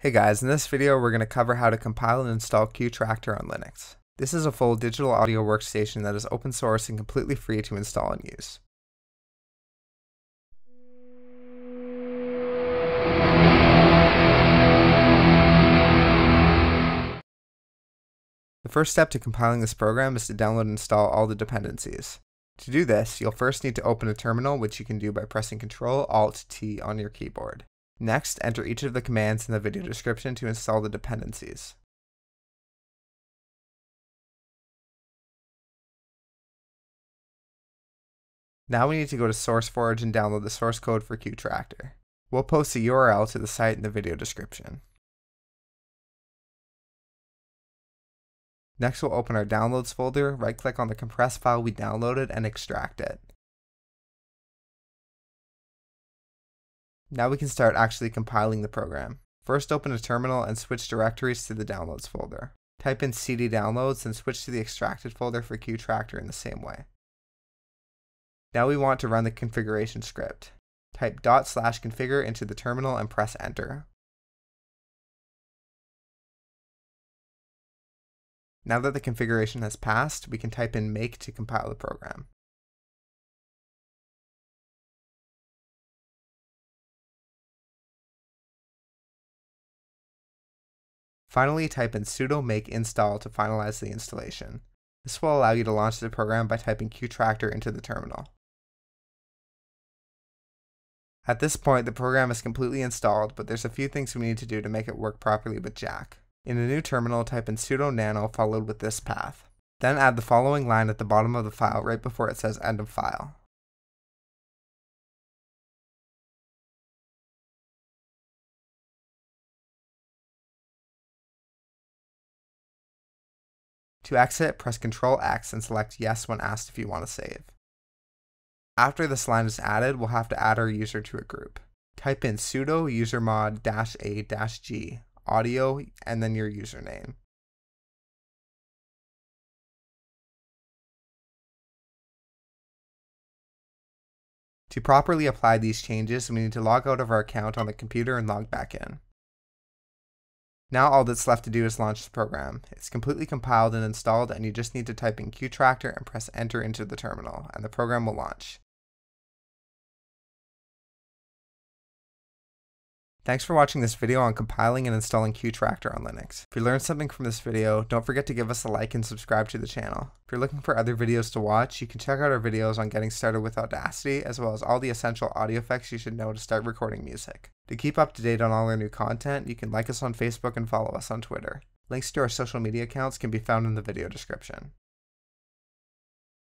Hey guys, in this video we're going to cover how to compile and install Qtractor on Linux. This is a full digital audio workstation that is open source and completely free to install and use. The first step to compiling this program is to download and install all the dependencies. To do this, you'll first need to open a terminal, which you can do by pressing Ctrl-Alt-T on your keyboard. Next, enter each of the commands in the video description to install the dependencies. Now we need to go to SourceForge and download the source code for Qtractor. We'll post the URL to the site in the video description. Next, we'll open our Downloads folder, right-click on the compressed file we downloaded, and extract it. Now we can start actually compiling the program. First, open a terminal and switch directories to the Downloads folder. Type in cd downloads and switch to the extracted folder for Qtractor in the same way. Now we want to run the configuration script. Type /configure into the terminal and press enter. Now that the configuration has passed, we can type in make to compile the program. Finally, type in sudo make install to finalize the installation. This will allow you to launch the program by typing Qtractor into the terminal. At this point, the program is completely installed, but there's a few things we need to do to make it work properly with Jack. In a new terminal, type in sudo nano followed with this path. Then add the following line at the bottom of the file right before it says end of file. To exit, press Ctrl-X and select yes when asked if you want to save. After this line is added, we'll have to add our user to a group. Type in sudo usermod-a-g audio and then your username. To properly apply these changes, we need to log out of our account on the computer and log back in. Now all that's left to do is launch the program. It's completely compiled and installed, and you just need to type in Qtractor and press enter into the terminal, and the program will launch. Thanks for watching this video on compiling and installing Qtractor on Linux. If you learned something from this video, don't forget to give us a like and subscribe to the channel. If you're looking for other videos to watch, you can check out our videos on getting started with Audacity, as well as all the essential audio effects you should know to start recording music. To keep up to date on all our new content, you can like us on Facebook and follow us on Twitter. Links to our social media accounts can be found in the video description.